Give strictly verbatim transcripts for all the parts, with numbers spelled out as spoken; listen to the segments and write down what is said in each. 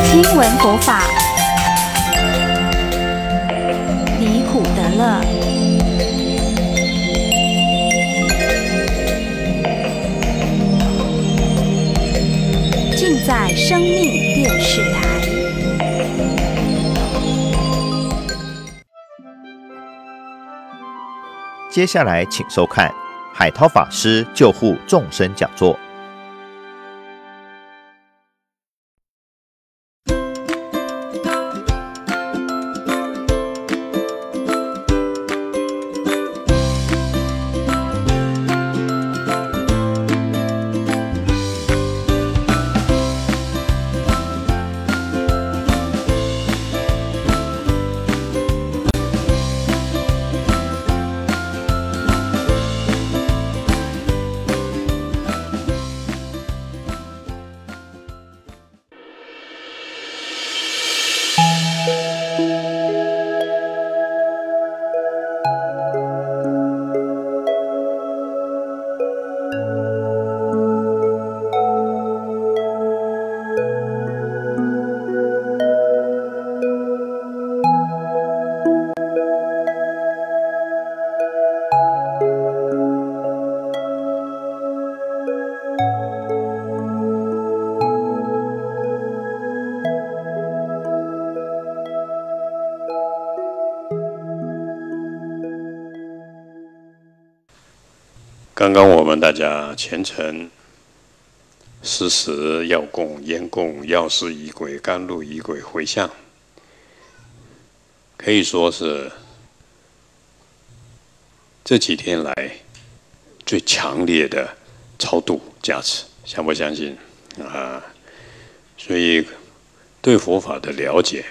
听闻佛法，离苦得乐。尽在生命电视台。 接下来，请收看海涛法师救护众生讲座。 刚刚我们大家虔诚施食药供、烟供、药师仪轨、甘露仪轨、回向，可以说是这几天来最强烈的超度加持，相不相信啊？所以对佛法的了解，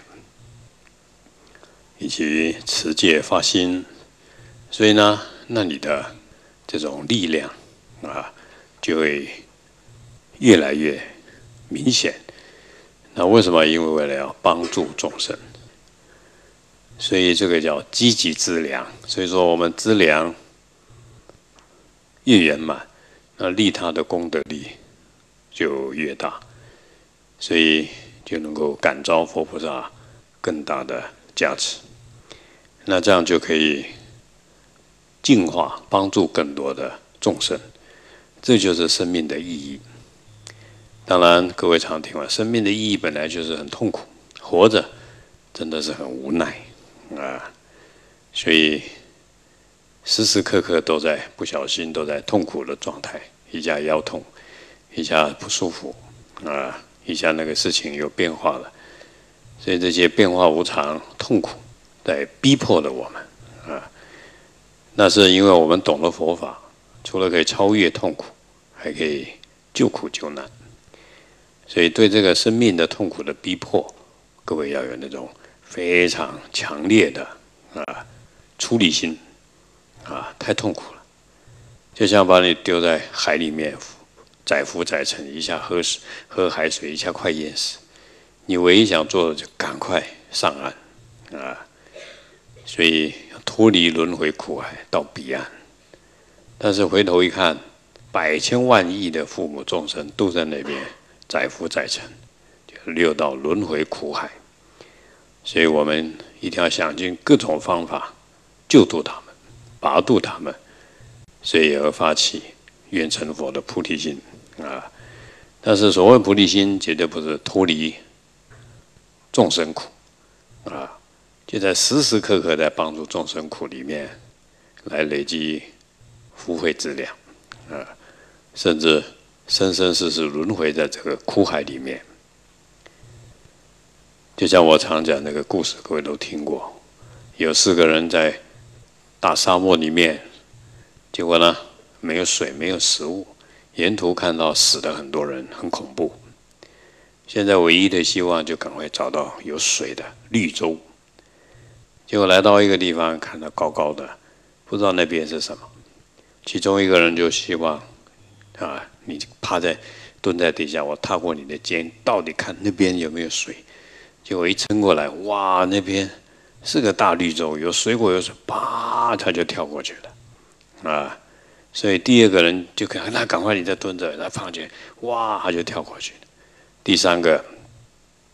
以及持戒发心，所以呢，那你的这种力量啊，就会越来越明显。那为什么？因为为了要帮助众生，所以这个叫积极资粮。所以说，我们资粮越圆满，那利他的功德力就越大，所以就能够感召佛菩萨更大的加持。那这样就可以净化，帮助更多的众生，这就是生命的意义。当然，各位常听了，生命的意义本来就是很痛苦，活着真的是很无奈啊，所以时时刻刻都在不小心都在痛苦的状态，一下腰痛，一下不舒服啊，一下那个事情有变化了，所以这些变化无常、痛苦在逼迫着我们啊。那是因为我们懂了佛法，除了可以超越痛苦，还可以救苦救难。所以对这个生命的痛苦的逼迫，各位要有那种非常强烈的啊出离心啊，太痛苦了，就像把你丢在海里面，载浮载沉，一下喝水喝海水，一下快淹死。你唯一想做的就赶快上岸啊，所以脱离轮回苦海到彼岸。但是回头一看，百千万亿的父母众生都在那边载浮载沉，就六道轮回苦海。所以我们一定要想尽各种方法救度他们，拔度他们，所以而发起愿成佛的菩提心啊。但是所谓菩提心，绝对不是脱离众生苦啊，就在时时刻刻在帮助众生苦里面来累积福慧资粮啊，甚至生生世世轮回在这个苦海里面。就像我常讲那个故事，各位都听过，有四个人在大沙漠里面，结果呢没有水，没有食物，沿途看到死的很多人，很恐怖。现在唯一的希望就赶快找到有水的绿洲。结果来到一个地方，看到高高的，不知道那边是什么。其中一个人就希望啊，你趴在蹲在底下，我踏过你的肩，到底看那边有没有水。结果一撑过来，哇，那边是个大绿洲，有水果有水，啪，他就跳过去了啊。所以第二个人就看，那赶快你再蹲着，他放进，哇，他就跳过去了。第三个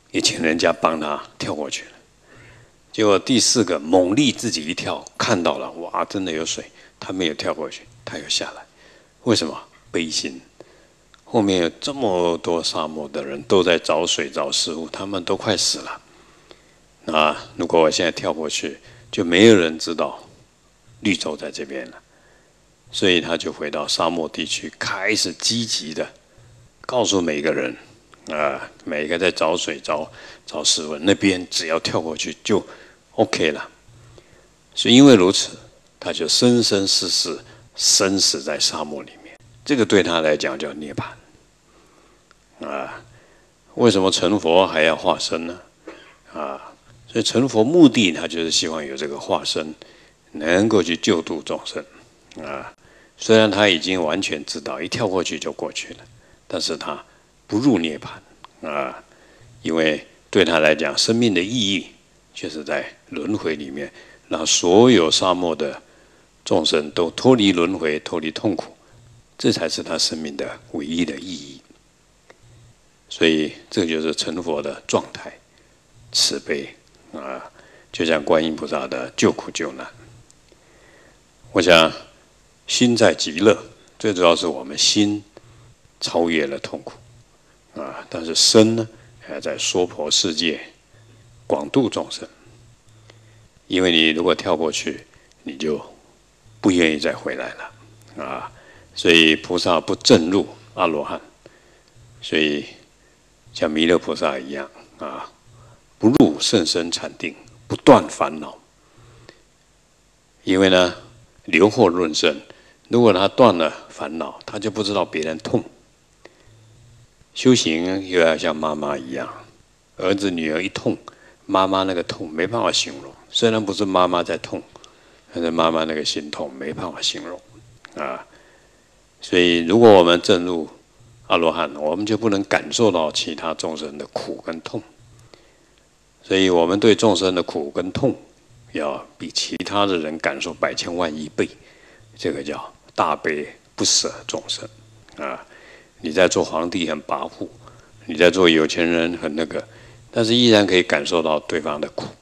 也请人家帮他跳过去了。结果第四个猛力自己一跳，看到了，哇，真的有水，他没有跳过去，他又下来。为什么？悲心。后面有这么多沙漠的人都在找水找食物，他们都快死了。那如果我现在跳过去，就没有人知道绿洲在这边了。所以他就回到沙漠地区，开始积极的告诉每个人啊，每一个在找水找找食物那边，只要跳过去就 OK 了。所以因为如此，他就生生世世生死在沙漠里面。这个对他来讲叫涅槃啊。为什么成佛还要化身呢？啊，所以成佛目的他就是希望有这个化身，能够去救度众生啊。虽然他已经完全知道一跳过去就过去了，但是他不入涅槃啊，因为对他来讲，生命的意义就是在轮回里面，让所有沙漠的众生都脱离轮回，脱离痛苦，这才是他生命的唯一的意义。所以这就是成佛的状态，慈悲啊，就像观音菩萨的救苦救难。我想心在极乐，最主要是我们心超越了痛苦啊，但是身呢还在娑婆世界广度众生。因为你如果跳过去，你就不愿意再回来了啊，所以菩萨不证入阿罗汉，所以像弥勒菩萨一样啊，不入甚深禅定，不断烦恼。因为呢，留祸润生，如果他断了烦恼，他就不知道别人痛。修行又要像妈妈一样，儿子女儿一痛，妈妈那个痛没办法形容。虽然不是妈妈在痛，但是妈妈那个心痛没办法形容啊。所以，如果我们证入阿罗汉，我们就不能感受到其他众生的苦跟痛。所以我们对众生的苦跟痛，要比其他的人感受百千万亿倍。这个叫大悲不舍众生啊！你在做皇帝很跋扈，你在做有钱人很那个，但是依然可以感受到对方的苦。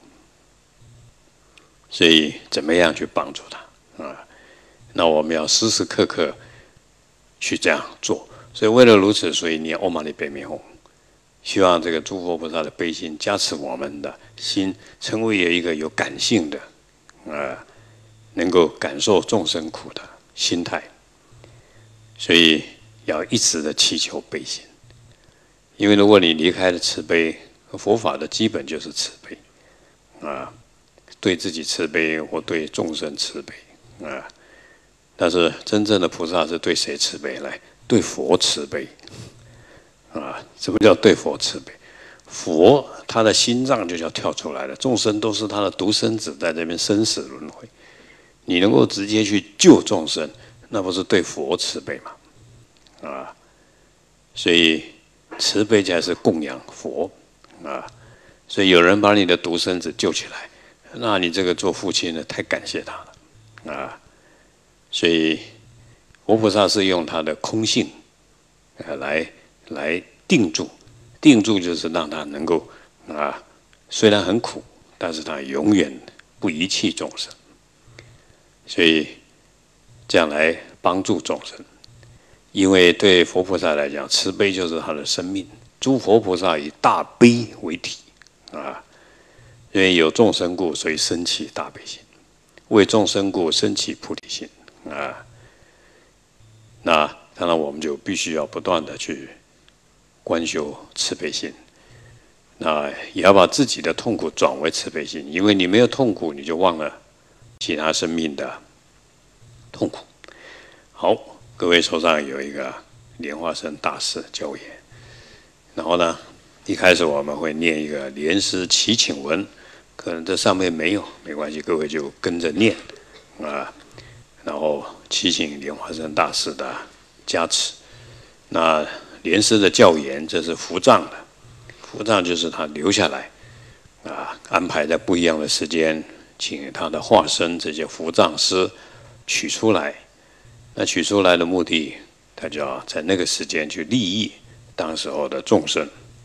所以怎么样去帮助他啊？那我们要时时刻刻去这样做。所以为了如此，所以念唵嘛呢叭咪吽，希望这个诸佛菩萨的悲心加持我们的心，成为有一个有感性的啊，能够感受众生苦的心态。所以要一直的祈求悲心，因为如果你离开了慈悲，佛法的基本就是慈悲啊，对自己慈悲或对众生慈悲啊。但是真正的菩萨是对谁慈悲？来，对佛慈悲啊。什么叫对佛慈悲？佛他的心脏就叫跳出来了，众生都是他的独生子，在这边生死轮回。你能够直接去救众生，那不是对佛慈悲吗？啊，所以慈悲才是供养佛啊。所以有人把你的独生子救起来，那你这个做父亲的太感谢他了啊。所以佛菩萨是用他的空性啊来来定住，定住就是让他能够啊，虽然很苦，但是他永远不遗弃众生。所以这样来帮助众生，因为对佛菩萨来讲，慈悲就是他的生命。诸佛菩萨以大悲为体啊，因为有众生故，所以生起大悲心；为众生故，生起菩提心啊。那当然，我们就必须要不断的去观修慈悲心。那也要把自己的痛苦转为慈悲心，因为你没有痛苦，你就忘了其他生命的痛苦。好，各位手上有一个莲花生大士教言，然后呢，一开始我们会念一个莲师祈请文，可能这上面没有，没关系，各位就跟着念啊，然后祈请莲花生大士的加持。那莲师的教言，这是伏藏的，伏藏就是他留下来啊，安排在不一样的时间，请他的化身这些伏藏师取出来。那取出来的目的，他就要在那个时间去利益当时候的众生。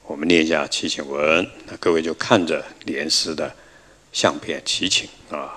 我们念一下祈请文，那各位就看着莲师的相片祈请啊。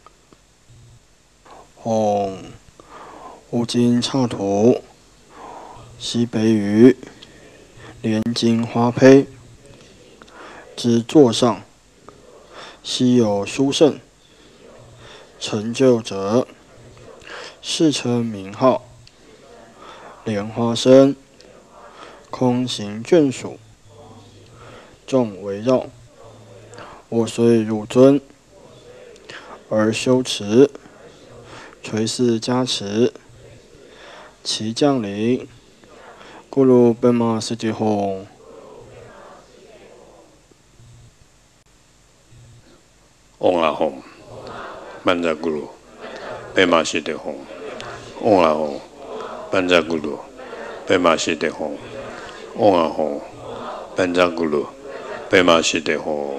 唵，无尽刹土，西北隅，莲金花胚，之座上，悉有殊胜成就者，世称名号。莲花生，空行眷属，众围绕。我虽汝尊，而修持，垂示加持，其降临，咕噜贝玛斯吉吽。 嗡啊吽，班扎咕噜，贝玛西德吽。嗡啊吽，班扎咕噜，贝玛西德吽。嗡啊吽，班扎咕噜，贝玛西德吽。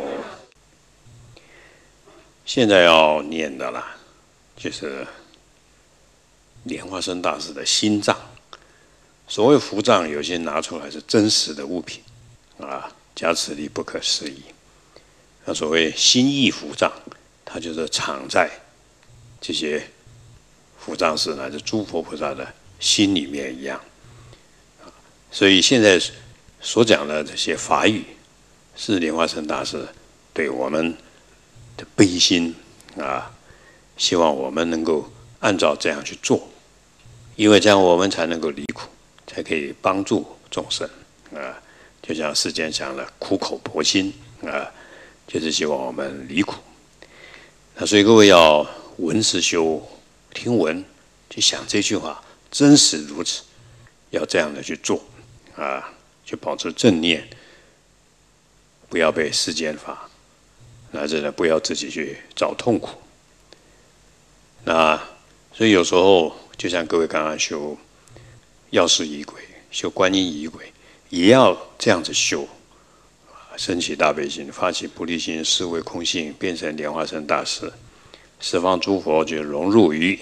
现在要念的啦，就是莲花生大师的心脏。所谓符藏，有些拿出来是真实的物品啊，加持力不可思议。那所谓心意符藏，它就是藏在这些符藏师乃至诸佛菩萨的心里面一样。所以现在所讲的这些法语，是莲花生大师对我们的悲心啊，希望我们能够按照这样去做，因为这样我们才能够离苦，才可以帮助众生啊。就像世间讲的苦口婆心啊，就是希望我们离苦。那所以各位要闻是修，听闻去想这句话，真实如此，要这样的去做啊，去保持正念，不要被世间法，乃至呢不要自己去找痛苦。那所以有时候就像各位刚刚修药师仪轨、修观音仪轨，也要这样子修，升起大悲心，发起菩提心，思维空性，变成莲花生大师，十方诸佛就融入于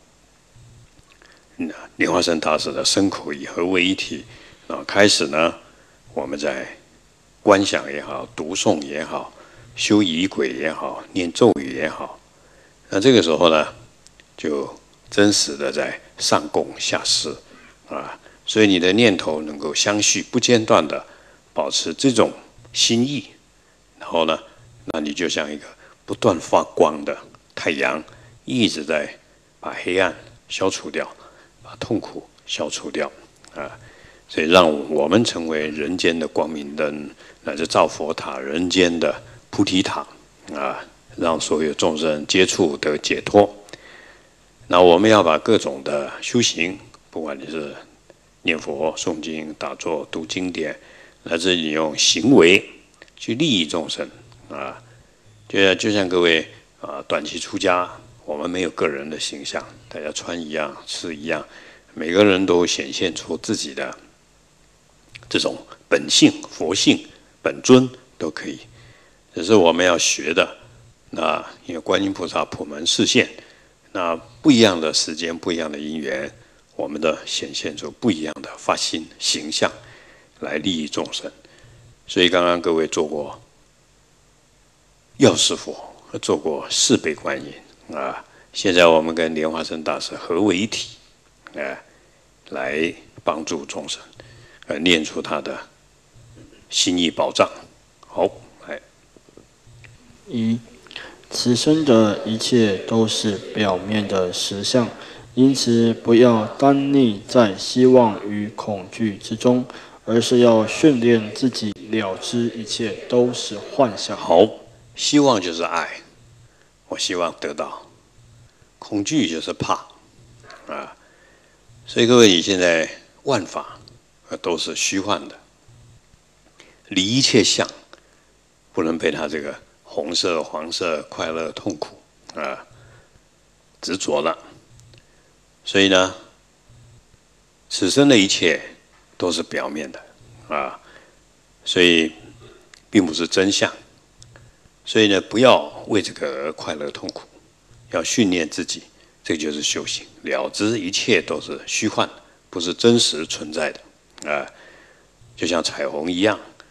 莲花生大师的身口意合为一体。啊，开始呢，我们在观想也好，读诵也好，修仪轨也好，念咒语也好，那这个时候呢，就真实的在上供下施啊，所以你的念头能够相续不间断的保持这种心意，然后呢，那你就像一个不断发光的太阳，一直在把黑暗消除掉，把痛苦消除掉啊。所以让我们成为人间的光明灯，乃至造佛塔，人间的菩提塔啊，让所有众生接触得解脱。那我们要把各种的修行，不管你是念佛、诵经、打坐、读经典，乃至你用行为去利益众生啊，就就像各位啊，短期出家，我们没有个人的形象，大家穿一样、吃一样，每个人都显现出自己的这种本性、佛性、本尊都可以，只是我们要学的。那因为观音菩萨普门示现，那不一样的时间、不一样的因缘，我们的显现出不一样的发心形象，来利益众生。所以刚刚各位做过药师佛，做过四倍观音啊，现在我们跟莲花生大师合为一体，啊，来帮助众生。呃，念出他的心意宝藏。好，来。 一，此生的一切都是表面的实相，因此不要单溺在希望与恐惧之中，而是要训练自己了知一切都是幻象。 好，希望就是爱，我希望得到；恐惧就是怕啊。所以各位，你现在万法都是虚幻的，离一切相，不能被它这个红色、黄色、快乐、痛苦啊执着了。所以呢，此生的一切都是表面的啊，所以并不是真相。所以呢，不要为这个而快乐痛苦，要训练自己，这就是修行，了知一切都是虚幻，不是真实存在的。啊，就像彩虹一样，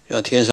要天上